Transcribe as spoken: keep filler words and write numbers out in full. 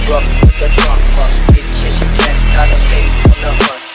rough with the drama. Bitch, yes, you can, not escape from the hunt.